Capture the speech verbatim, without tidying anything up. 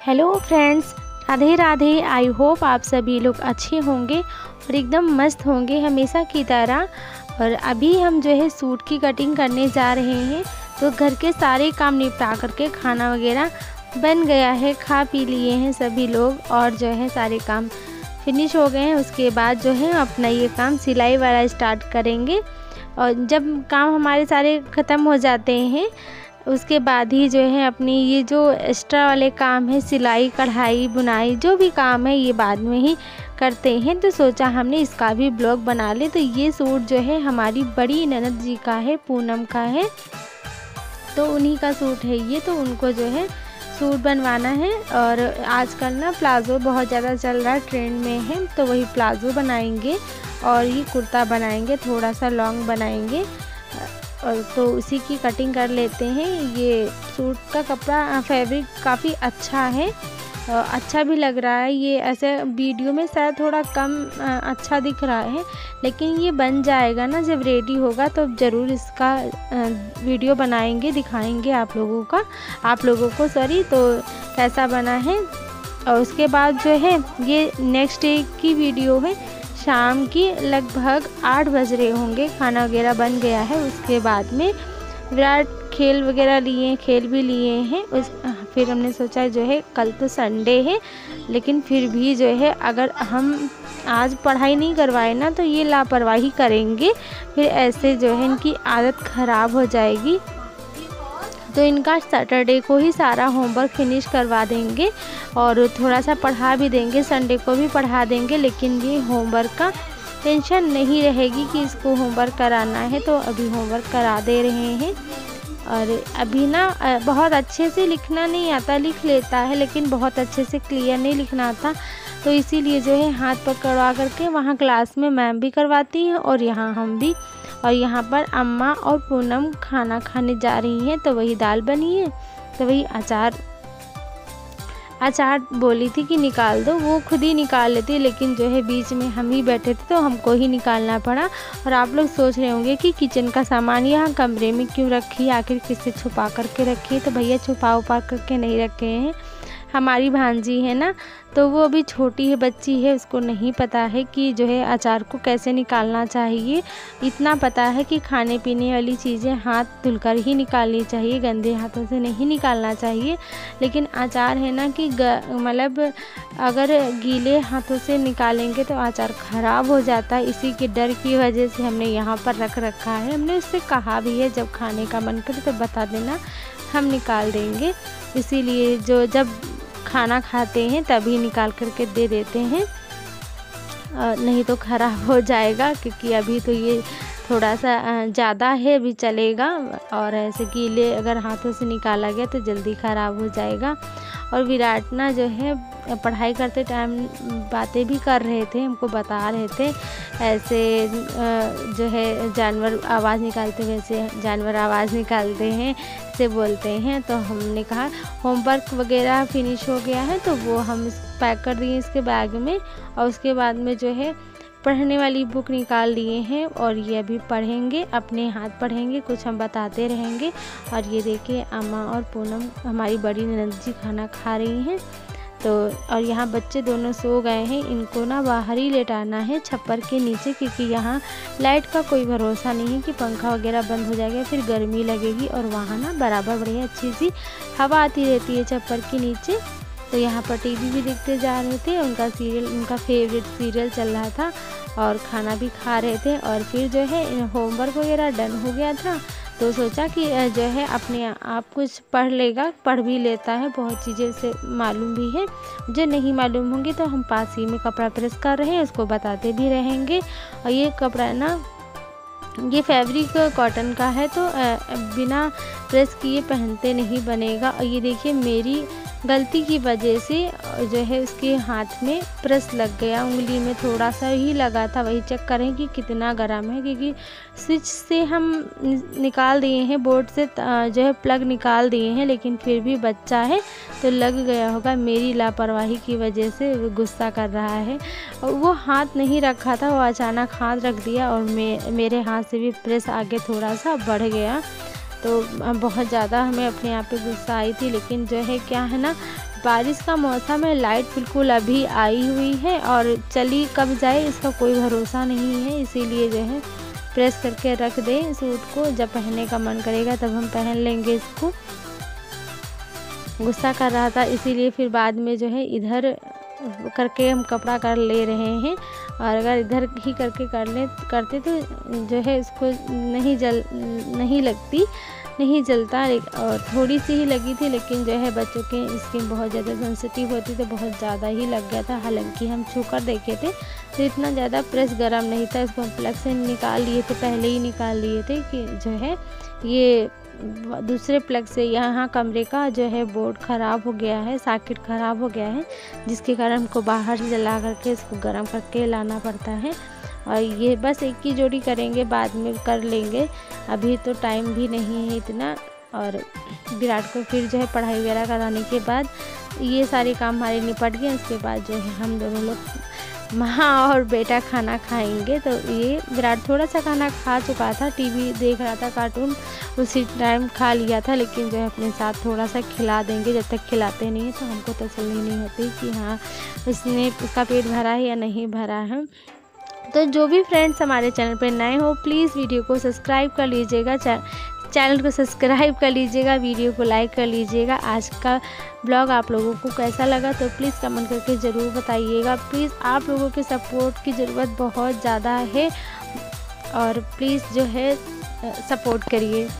Hello friends, Radhe Radhe. I hope आप सभी लोग अच्छे होंगे और एकदम मस्त होंगे हमेशा की तरह। और अभी हम जो है सूट की कटिंग करने जा रहे हैं, तो घर के सारे काम निपटा करके खाना वगैरह बन गया है, खा पी लिए हैं सभी लोग और जो है सारे काम फिनिश हो गए हैं। उसके बाद जो है अपना ये काम सिलाई वाला स्टार्ट करेंगे। और जब काम हमारे सारे ख़त्म हो जाते हैं उसके बाद ही जो है अपनी ये जो एक्स्ट्रा वाले काम है, सिलाई कढ़ाई बुनाई जो भी काम है, ये बाद में ही करते हैं। तो सोचा हमने इसका भी ब्लॉग बना ले। तो ये सूट जो है हमारी बड़ी ननद जी का है, पूनम का है, तो उन्हीं का सूट है ये। तो उनको जो है सूट बनवाना है। और आजकल ना प्लाज़ो बहुत ज़्यादा चल रहा है, ट्रेंड में है, तो वही प्लाज़ो बनाएंगे और ये कुर्ता बनाएंगे, थोड़ा सा लॉन्ग बनाएंगे। और तो उसी की कटिंग कर लेते हैं। ये सूट का कपड़ा फैब्रिक काफ़ी अच्छा है, अच्छा भी लग रहा है। ये ऐसे वीडियो में शायद थोड़ा कम अच्छा दिख रहा है, लेकिन ये बन जाएगा ना जब रेडी होगा, तो ज़रूर इसका वीडियो बनाएंगे, दिखाएंगे आप लोगों का आप लोगों को सॉरी तो कैसा बना है। और उसके बाद जो है ये नेक्स्ट डे की वीडियो है, शाम की लगभग आठ बज रहे होंगे, खाना वगैरह बन गया है। उसके बाद में विराट खेल वगैरह लिए खेल भी लिए हैं। उस फिर हमने सोचा जो है कल तो संडे है, लेकिन फिर भी जो है अगर हम आज पढ़ाई नहीं करवाए ना तो ये लापरवाही करेंगे, फिर ऐसे जो है इनकी आदत ख़राब हो जाएगी। तो इनका सैटरडे को ही सारा होमवर्क फिनिश करवा देंगे और थोड़ा सा पढ़ा भी देंगे, संडे को भी पढ़ा देंगे। लेकिन ये होमवर्क का टेंशन नहीं रहेगी कि इसको होमवर्क कराना है, तो अभी होमवर्क करा दे रहे हैं। और अभी ना बहुत अच्छे से लिखना नहीं आता, लिख लेता है लेकिन बहुत अच्छे से क्लियर नहीं लिखना आता, तो इसीलिए जो है हाथ पकड़वा करके वहाँ क्लास में मैम भी करवाती हैं और यहाँ हम भी। और यहाँ पर अम्मा और पूनम खाना खाने जा रही हैं, तो वही दाल बनी है, तो वही अचार अचार बोली थी कि निकाल दो, वो खुद ही निकाल लेती, लेकिन जो है बीच में हम ही बैठे थे तो हमको ही निकालना पड़ा। और आप लोग सोच रहे होंगे कि किचन का सामान यहाँ कमरे में क्यों रखी, आखिर किससे छुपा करके रखी है। तो भैया छुपा उपा करके नहीं रखे हैं, हमारी भांजी है ना, तो वो अभी छोटी है, बच्ची है, उसको नहीं पता है कि जो है अचार को कैसे निकालना चाहिए। इतना पता है कि खाने पीने वाली चीज़ें हाथ धुलकर ही निकालनी चाहिए, गंदे हाथों से नहीं निकालना चाहिए। लेकिन अचार है ना कि मतलब अगर गीले हाथों से निकालेंगे तो अचार ख़राब हो जाता है। इसी के डर की वजह से हमने यहाँ पर रख रखा है। हमने उससे कहा भी है जब खाने का मन करे तो बता देना, हम निकाल देंगे। इसीलिए जो जब खाना खाते हैं तभी निकाल करके दे देते हैं, नहीं तो ख़राब हो जाएगा, क्योंकि अभी तो ये थोड़ा सा ज़्यादा है, अभी चलेगा। और ऐसे गीले अगर हाथों से निकाला गया तो जल्दी ख़राब हो जाएगा। और विराट ना जो है पढ़ाई करते टाइम बातें भी कर रहे थे, हमको बता रहे थे ऐसे जो है जानवर आवाज़ निकालते, वैसे जानवर आवाज़ निकालते हैं से बोलते हैं। तो हमने कहा होमवर्क वगैरह फिनिश हो गया है, तो वो हम पैक कर दिए इसके बैग में। और उसके बाद में जो है पढ़ने वाली बुक निकाल लिए हैं और ये अभी पढ़ेंगे, अपने हाथ पढ़ेंगे, कुछ हम बताते रहेंगे। और ये देखिए अम्मा और पूनम हमारी बड़ी ननद जी खाना खा रही हैं। तो और यहाँ बच्चे दोनों सो गए हैं, इनको ना बाहर ही लेटाना है छप्पर के नीचे, क्योंकि यहाँ लाइट का कोई भरोसा नहीं है कि पंखा वगैरह बंद हो जाएगा, फिर गर्मी लगेगी। और वहाँ ना बराबर बढ़िया अच्छी सी हवा आती रहती है छप्पर के नीचे। तो यहाँ पर टीवी भी देखते जा रहे थे, उनका सीरियल, उनका फेवरेट सीरियल चल रहा था और खाना भी खा रहे थे। और फिर जो है होमवर्क वगैरह डन हो गया था, तो सोचा कि जो है अपने आप कुछ पढ़ लेगा, पढ़ भी लेता है, बहुत चीज़ें से मालूम भी है, जो नहीं मालूम होंगी तो हम पास ही में कपड़ा प्रेस कर रहे हैं, उसको बताते भी रहेंगे। और ये कपड़ा ना ये फैब्रिक कॉटन का है, तो बिना प्रेस किए पहनते नहीं बनेगा। और ये देखिए मेरी गलती की वजह से जो है उसके हाथ में प्रेस लग गया, उंगली में थोड़ा सा ही लगा था। वही चेक करें कि कितना गर्म है, क्योंकि स्विच से हम निकाल दिए हैं, बोर्ड से जो है प्लग निकाल दिए हैं, लेकिन फिर भी बच्चा है तो लग गया होगा। मेरी लापरवाही की वजह से गुस्सा कर रहा है। और वो हाथ नहीं रखा था, वो अचानक हाथ रख दिया और मे, मेरे हाथ से भी प्रेस आगे थोड़ा सा बढ़ गया। तो बहुत ज़्यादा हमें अपने आप पे गुस्सा आई थी। लेकिन जो है क्या है ना, बारिश का मौसम है, लाइट बिल्कुल अभी आई हुई है और चली कब जाए इसका कोई भरोसा नहीं है, इसीलिए जो है प्रेस करके रख दें सूट को। जब पहनने का मन करेगा तब हम पहन लेंगे इसको। गुस्सा कर रहा था इसीलिए फिर बाद में जो है इधर करके हम कपड़ा कर ले रहे हैं, और अगर इधर ही करके कर ले करते तो जो है इसको नहीं जल नहीं लगती नहीं जलता, और थोड़ी सी ही लगी थी, लेकिन जो है बच्चों के स्किन बहुत ज़्यादा सेंसिटिव होती तो बहुत ज़्यादा ही लग गया था। हालांकि हम छू कर देखे थे तो इतना ज़्यादा प्रेस गर्म नहीं था, इसको हम प्लग से निकाल लिए थे, पहले ही निकाल लिए थे कि जो है ये दूसरे प्लग से यहाँ कमरे का जो है बोर्ड ख़राब हो गया है, सॉकेट ख़राब हो गया है, जिसके कारण हमको बाहर से जला करके इसको गर्म करके लाना पड़ता है। और ये बस एक ही जोड़ी करेंगे, बाद में कर लेंगे, अभी तो टाइम भी नहीं है इतना। और विराट को फिर जो है पढ़ाई वगैरह कराने के बाद ये सारे काम हमारे निपट गए। उसके बाद जो है हम दोनों लोग माँ और बेटा खाना खाएंगे। तो ये विराट थोड़ा सा खाना खा चुका था, टीवी देख रहा था कार्टून, उसी टाइम खा लिया था, लेकिन जो है अपने साथ थोड़ा सा खिला देंगे। जब तक खिलाते नहीं तो हमको तसल्ली नहीं होती कि हाँ उसने उसका पेट भरा है या नहीं भरा है। तो जो भी फ्रेंड्स हमारे चैनल पर नए हो प्लीज़ वीडियो को सब्सक्राइब कर लीजिएगा, चैनल को सब्सक्राइब कर लीजिएगा, वीडियो को लाइक कर लीजिएगा। आज का ब्लॉग आप लोगों को कैसा लगा तो प्लीज़ कमेंट करके ज़रूर बताइएगा। प्लीज़ आप लोगों के सपोर्ट की ज़रूरत बहुत ज़्यादा है, और प्लीज़ जो है सपोर्ट करिए।